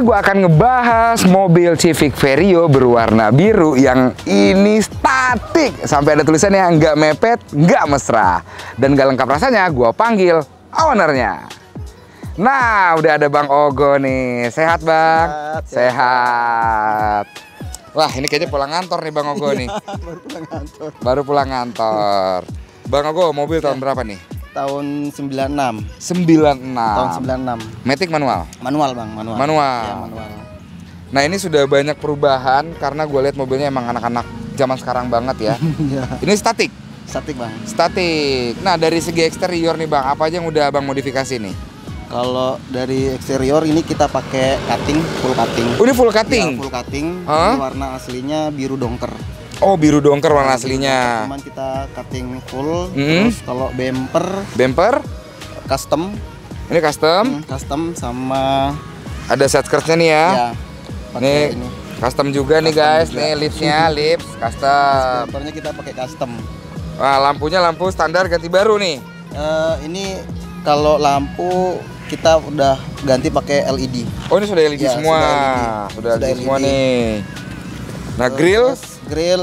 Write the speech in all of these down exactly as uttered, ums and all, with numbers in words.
gue akan ngebahas mobil Civic Vario berwarna biru yang ini statik. Sampai ada tulisannya nggak mepet, nggak mesra. Dan nggak lengkap rasanya, gue panggil ownernya. Nah, udah ada Bang Ogo nih. Sehat, Bang? Sehat. Sehat. Wah, ini kayaknya pulang kantor nih Bang Ogo nih. Baru pulang kantor. Baru pulang kantor. Bang Ogo, mobil tahun berapa nih? Tahun sembilan enam. sembilan enam. Tahun sembilan enam. Matic manual? Manual, Bang, manual. Manual. Ya, manual. Nah, ini sudah banyak perubahan karena gue lihat mobilnya emang anak-anak zaman sekarang banget ya. Ya. Ini statik. Statik, Bang. Statik. Nah, dari segi eksterior nih Bang, apa aja yang udah Bang modifikasi nih? Kalau dari eksterior ini kita pakai cutting, full cutting. Oh, ini full cutting? Ya, full cutting. Huh? Ini warna aslinya biru dongker. Oh, biru dongker warna Nah, aslinya. Cuman kita cutting full. Hmm. Terus kalau bumper, Bumper? custom. Ini custom. Hmm, custom sama Ada set skirtnya nih ya. ya. Pakai Nih, ini. custom juga nih Custom guys. juga. Nih lipsnya, lips custom. Bumpernya kita pakai custom. Wah, lampunya lampu standar ganti baru nih. Eh, ini kalau lampu kita udah ganti pakai L E D. Oh, ini sudah L E D Ya, semua. sudah L E D. Sudah L E D Sudah semua L E D. nih. Nah, grill. Terus grill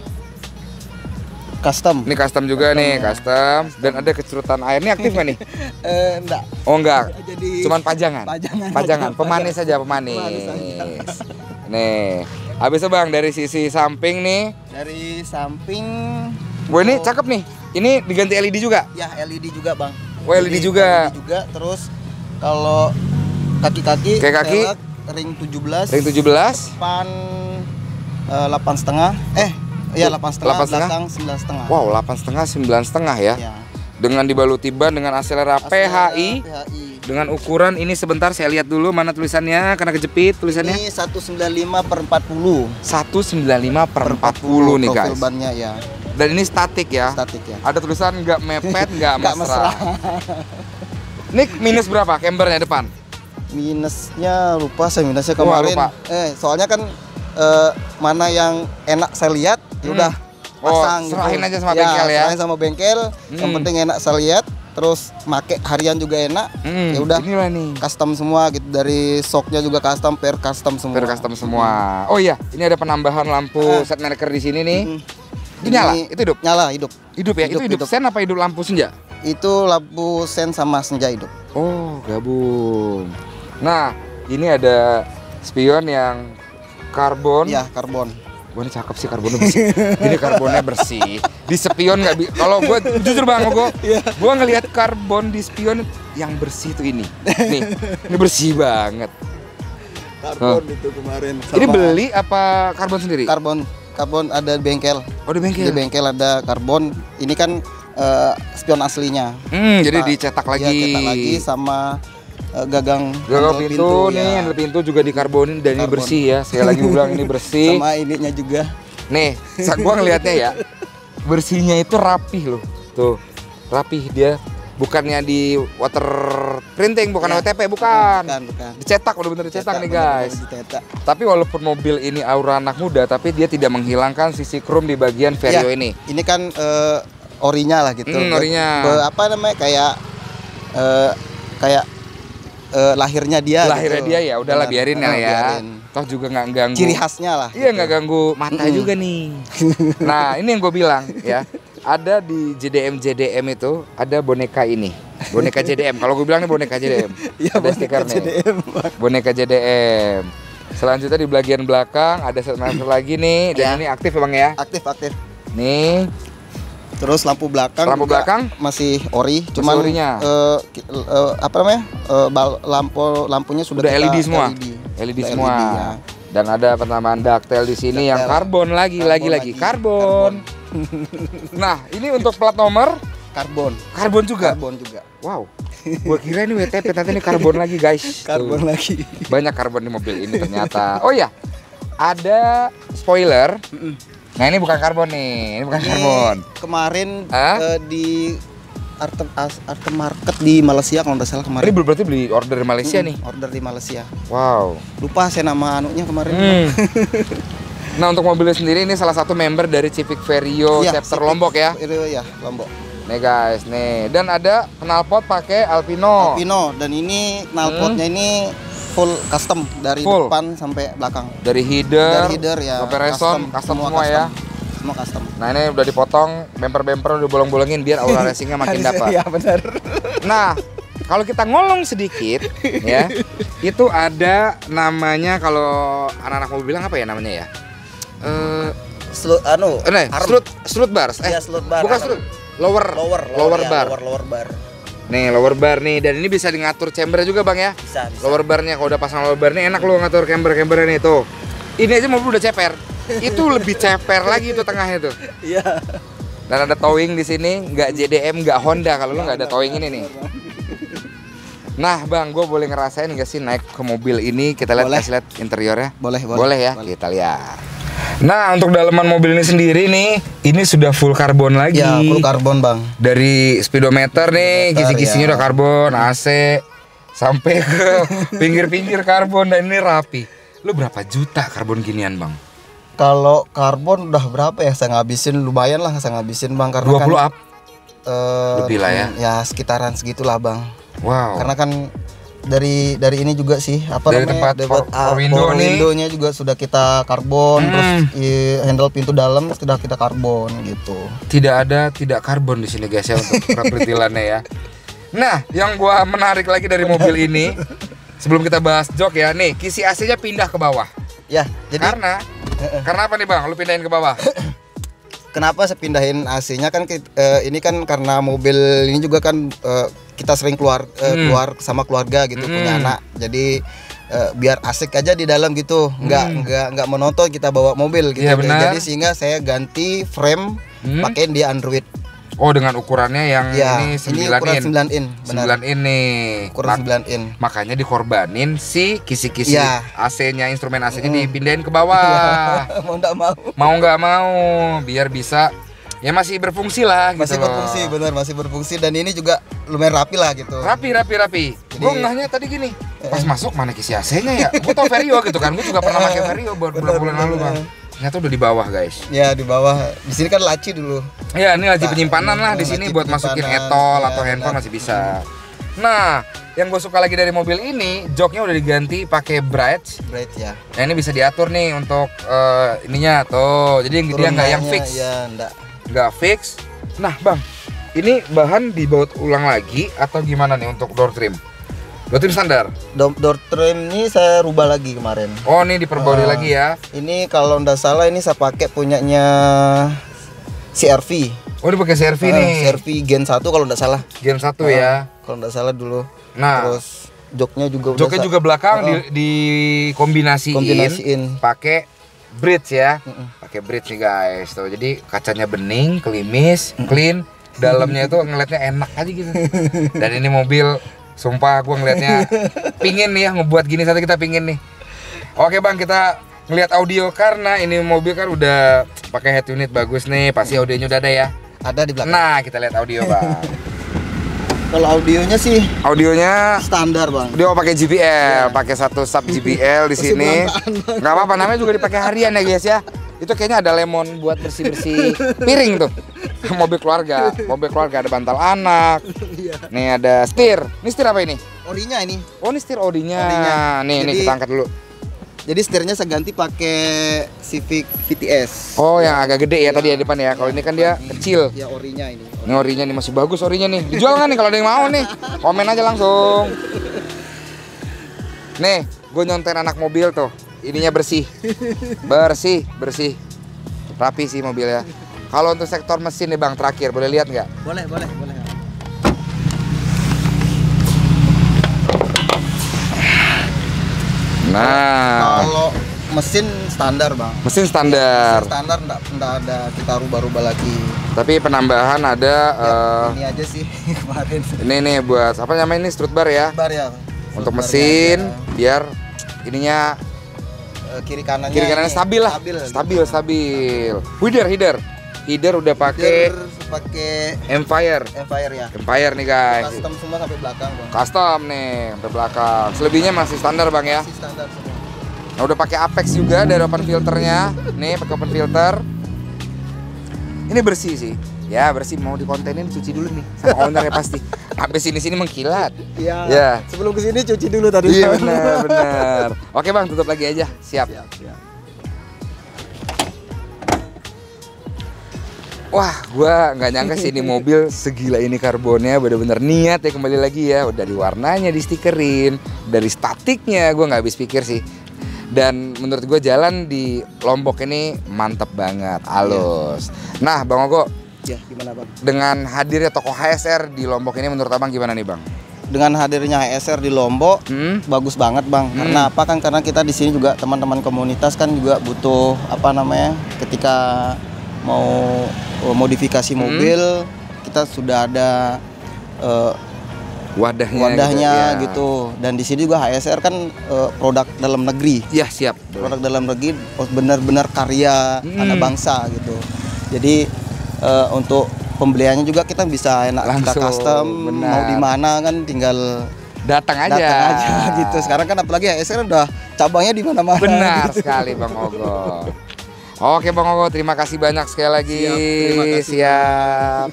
custom. Ini custom juga Custom, nih, ya. custom. Dan ada kecurutan air. Ini aktif nggak nih? Eh, enggak. Oh, enggak. Jadi Cuman pajangan. pajangan Pajangan, aja, pemanis pajangan. saja, pemanis. Pemanis aja. Nih. Habis itu Bang dari sisi samping nih. Dari samping. Wah, ini oh, cakep nih. Ini diganti L E D juga. Ya, L E D juga, Bang. Oh, L E D Jadi, juga. L E D juga. Terus kalau kaki-kaki, Kayak kaki? velg ring tujuh belas. Ring tujuh belas. Depan eh, delapan setengah. Eh, iya delapan setengah. delapan setengah? Belakang sembilan setengah. Wow, delapan setengah, sembilan setengah ya. Ya. Dengan dibaluti ban dengan akselera P H I. P H I. Dengan ukuran ini sebentar saya lihat dulu mana tulisannya karena kejepit tulisannya. Ini seratus sembilan puluh lima per empat puluh. seratus sembilan puluh lima per empat puluh nih guys. Profil bannya ya, Dan ini statik ya. statik ya. Ada tulisan nggak mepet, nggak Nggak mesra. Ini minus berapa cambernya depan? Minusnya lupa saya minusnya Wah, kemarin. lupa. Eh, soalnya kan eh, mana yang enak saya lihat, ya Hmm. udah Oh, pasang serahin gitu. aja sama bengkel ya. Serahin sama bengkel. Yang Hmm. penting enak saya lihat, terus make harian juga enak. Hmm, Ya udah. inilah nih. Custom semua gitu, dari shocknya juga custom, per custom semua. Per custom semua. Oh iya, ini ada penambahan lampu Ah. set marker di sini nih. Mm. Itu nyala, itu hidup. Nyala, hidup. Hidup ya. Hidup, itu hidup, hidup. sen apa hidup lampu senja? Itu lampu sen sama senja hidup. Oh, gabung. Nah, ini ada spion yang karbon. Iya, karbon. Wah, ini cakep sih karbonnya bersih. Ini karbonnya bersih. Di spion nggak bi. Kalau gue jujur Bang Ogo, gue ngelihat karbon di spion yang bersih tuh ini. Nih, ini bersih banget. Karbon itu kemarin. Ini beli apa karbon sendiri? Karbon, karbon ada di bengkel. Oh, di bengkel. Di bengkel ada karbon. Ini kan eh, spion aslinya. Hmm, jadi Kita- dicetak lagi. Iya, cetak lagi sama eh, gagang Gagal handle pintu, nih, ya. handle pintu juga dikarbonin dan ini Karbon. bersih ya. Sekali lagi gue bilang ini bersih. Sama ininya juga. Nih, saat gua ngelihatnya ya, bersihnya itu rapih loh. Tuh, rapih dia. Bukannya di water printing, bukan Ya. W T P, bukan. Bukan, bukan. Dicetak, udah-bener dicetak nih guys. Bener-bener dicetak. Tapi walaupun mobil ini aura anak muda, tapi dia tidak menghilangkan sisi chrome di bagian Vario Ya, ini. Ini kan eh, orinya lah gitu. Hmm, orinya. Be- apa namanya kayak eh, kayak eh, lahirnya dia. Lahirnya gitu. dia ya, udahlah Benar. biarin ya, Eh, ya. biarin. Toh juga nggak ganggu. Ciri khasnya lah. Iya, gitu. nggak ganggu mata Mm-mm. juga nih. Nah, ini yang gue bilang ya. Ada di J D M J D M itu ada boneka ini, boneka J D M. Kalau gue bilang nih boneka J D M. Iya, ada boneka stiker J D nih. M. Boneka J D M. Selanjutnya di bagian belakang ada set marker lagi nih, dan Ya. ini aktif Bang ya. Aktif aktif. Nih, Terus lampu belakang. Lampu juga belakang? masih ori, Masih cuman orinya. eh, ki- eh, apa namanya? Eh, bal- lampu lampunya sudah udah kita L E D semua. L E D, L E D Udah semua. L E D, ya. Dan ada penambahan ductile di sini yang Ductile. karbon lagi, Karbon lagi, lagi, lagi. karbon. Nah, ini untuk plat nomor Karbon. karbon juga. Karbon juga. Wow. Gua kira ini W T P, nanti ini karbon lagi, guys. Karbon Tuh. lagi. Banyak karbon di mobil ini ternyata. Oh ya, ada spoiler. Nah, ini bukan karbon nih, ini bukan Ini karbon. kemarin Hah? eh, di Arte As- Arte Market di Malaysia kalau nggak salah kemarin. Ini berarti beli order dari Malaysia Mm, nih. Order di Malaysia. Wow. Lupa saya nama anunya kemarin. Hmm. Nah, untuk mobilnya sendiri ini salah satu member dari Civic Vario Iya, chapter Civic Lombok ya. Vario ya, Lombok. Nih guys, nih. Dan ada knalpot pakai Alpino. Alpino dan ini knalpotnya ini full custom dari Full. depan sampai belakang. Dari header, Dari header ya. sampai reson, custom, semua, ya. Semua custom. Nah ini udah dipotong, bumper-bumper udah bolong-bolongin biar aura racingnya makin dapat. Iya benar. Nah, kalau kita ngolong sedikit, ya, itu ada namanya kalau anak-anak mobil bilang apa ya namanya ya? Eh, Slut anu, eh, arm. strut, strut bars. Eh, Iya, strut bar. bukan arm. strut, lower, Lower, lower ya, bar. Lower, lower bar. Nih lower bar nih, dan ini bisa ngatur chamber juga bang ya. Bisa, bisa. Lower barnya kalau udah pasang lower bar nih enak lo ngatur chamber-chambernya nih tuh. Ini aja mobil udah ceper, itu lebih ceper lagi tuh tengahnya tuh. Iya. Dan ada towing di sini, nggak J D M, nggak Honda kalau lo nggak ada towing ini nih. Nah bang, gue boleh ngerasain nggak sih naik ke mobil ini? Kita lihat, Boleh. kasih lihat interiornya. Boleh, boleh. Boleh ya, Boleh. kita lihat. Nah untuk dalaman mobil ini sendiri nih, ini sudah full karbon lagi. Ya, full karbon bang. Dari speedometer nih, Speedometer, kisi-kisinya ya. udah karbon, A C, sampai ke pinggir-pinggir karbon, dan ini rapi. Lu berapa juta karbon ginian bang? Kalau karbon udah berapa ya? Saya ngabisin lumayan lah, saya ngabisin bang karena dua puluh kan, up? eh, Lebih lah ya? Ya sekitaran segitulah bang. Wow. Karena kan dari dari ini juga sih apa Dari namanya? tempat power- ah, power window power nih. window-nya juga sudah kita karbon, Hmm. terus i- handle pintu dalam sudah kita karbon gitu. Tidak ada tidak karbon di sini guys ya untuk perintilannya ya. Nah, yang gua menarik lagi dari mobil ini, sebelum kita bahas jok ya, nih kisi A C-nya pindah ke bawah. Ya, jadi Karena karena apa nih bang? Lu pindahin ke bawah? kenapa saya pindahin A C-nya kan ki- eh, ini kan karena mobil ini juga kan eh, kita sering keluar eh, Hmm. keluar sama keluarga gitu, Hmm. punya anak. Jadi eh, biar asik aja di dalam gitu. Nggak Hmm. nggak nggak monoton kita bawa mobil gitu. Iya, benar. Jadi sehingga saya ganti frame Hmm. pakai dia Android. Oh dengan ukurannya yang Ya, ini ini sembilan ukuran in. sembilan in, benar. sembilan in nih. Ukuran Mak- sembilan in. Makanya dikorbanin si kisi-kisi Iya. A C-nya, instrumen A C-nya Hmm. dipindahin ke bawah. Mau nggak mau. Mau nggak mau, biar bisa ya masih berfungsi lah Masih gitu loh. berfungsi, benar masih berfungsi, dan ini juga lumayan rapi lah gitu. Rapi, rapi, rapi. Jadi- Gue ngehnya tadi gini, pas masuk mana kisi A C-nya ya? Gue tau Vario gitu kan, gue juga pernah pakai Vario beberapa Benar, bulan lalu benar. bang. Ternyata udah di bawah guys. Ya di bawah. Di sini kan laci dulu. Ya ini laci Nah, penyimpanan lah di laci sini buat masukin penyimpanan, etol ya, atau handphone benar. masih bisa. Nah, yang gue suka lagi dari mobil ini, joknya udah diganti pakai bright. Bright ya. Nah ini bisa diatur nih untuk eh, ininya tuh. Jadi dia nggak yang Turunannya, fix, Ya, enggak. nggak fix. Nah bang, ini bahan dibaut ulang lagi atau gimana nih untuk door trim? Door trim standar. Door, door trim ini saya rubah lagi kemarin. Oh ini diperbarui Ah. lagi ya. Ini kalau nggak salah ini saya pakai punyanya C R V. Oh ini pakai C R V Ah, nih. C R V Gen satu kalau nggak salah. Gen satu Ah, ya. Kalau nggak salah dulu. Nah, Terus joknya juga udah joknya sa- juga belakang Ah, di, dikombinasiin, kombinasiin. pakai bridge ya. Mm-mm. Pakai bridge nih guys. Tuh, jadi kacanya bening, kelimis, clean. Dalamnya itu ngeliatnya enak aja gitu. Dan ini mobil, sumpah gua ngeliatnya pingin nih ya ngebuat gini, satu kita pingin nih. Oke bang, kita ngeliat audio karena ini mobil kan udah pakai head unit bagus nih, pasti audionya udah ada ya. Ada di belakang. Nah kita lihat audio bang. Kalau audionya sih Audionya standar bang. dia mau pakai J B L, pakai satu sub J B L di Masih sini. berantakan, Bang. Nggak apa-apa, namanya juga dipakai harian ya guys ya. Itu kayaknya ada lemon buat bersih-bersih piring tuh. Mobil keluarga, mobil keluarga ada bantal anak. Nih ada setir. Ini setir apa ini? Orinya ini. Oh ini setir Audinya. Audinya. Nih, nih Jadi- kita angkat dulu. Jadi setirnya saya ganti pakai Civic V T S. Oh yang agak gede ya tadi ya depan ya. Kalau ini kan dia kecil. Ya orinya ini. Ini orinya nih masih bagus orinya nih. Dijual nggak nih kalau ada yang mau nih? Komen aja langsung. Nih, gue nyonten anak mobil tuh. Ininya bersih. Bersih, bersih. Rapi sih mobilnya. Kalau untuk sektor mesin nih Bang, terakhir boleh lihat nggak? Boleh, boleh, boleh. Nah, Kalau mesin standar bang. mesin standar. Mesin standar enggak, enggak ada kita rubah-rubah lagi. Tapi penambahan ada eh, Ini aja sih kemarin. ini nih buat apa namanya ini strut bar ya. Bar ya. Untuk Bar mesin aja. biar ininya Eh, kiri kanannya. kiri kanannya ini stabil lah. Stabil. Stabil, stabil. Header, header. Header udah pakai Gear pakai Empire. Empire ya. Empire nih guys. Custom semua sampai belakang bang. Custom nih sampai belakang. Selebihnya masih standar Bang ya. Masih standar semua. Nah, udah pakai Apex juga dari open filternya. Nih pakai open filter. Ini bersih sih. Ya bersih, mau dikontenin cuci dulu nih sama ownernya pasti. Sampai sini-sini mengkilat. Iya. Ya. Sebelum kesini cuci dulu tadi. Iya benar, benar. Oke bang, tutup lagi aja. Siap. Siap, siap. Wah, gua nggak nyangka sih ini mobil segila ini karbonnya, bener-bener niat ya, kembali lagi ya. Dari warnanya di stikerin, dari statiknya gua nggak habis pikir sih. Dan menurut gue jalan di Lombok ini mantep banget, halus. Nah, Bang Ogo, Ya, gimana Bang? dengan hadirnya toko H S R di Lombok ini menurut Abang gimana nih Bang? Dengan hadirnya H S R di Lombok, Hmm? bagus banget Bang. Hmm. Karena apa kan? Karena kita di sini juga teman-teman komunitas kan juga butuh apa namanya? Ketika mau uh, modifikasi mobil, kita sudah ada uh, Wadahnya, wadahnya gitu, ya. gitu. Dan di sini juga H S R kan uh, produk dalam negeri. Iya siap. Produk dalam negeri oh, benar-benar karya Hmm. anak bangsa gitu. Jadi uh, untuk pembeliannya juga kita bisa enak kita Langsung, custom, benar. mau di mana kan tinggal Datang aja. datang aja gitu. Sekarang kan apalagi H S R udah cabangnya di mana-mana. Benar gitu. sekali Bang Ogo. Oke Bang Ogo, terima kasih banyak sekali lagi. Siap, terima kasih. Siap.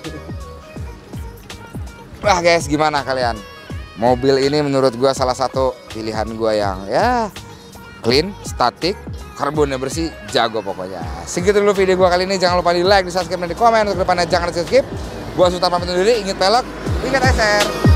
Wah guys, gimana kalian? Mobil ini menurut gua salah satu pilihan gua yang ya clean, statik, karbonnya bersih, jago pokoknya. Segitu dulu video gua kali ini. Jangan lupa di like, di subscribe, dan di komen. Untuk depannya jangan di skip. Gua Sultan pamit undur diri. Ingat pelek, ingat S R.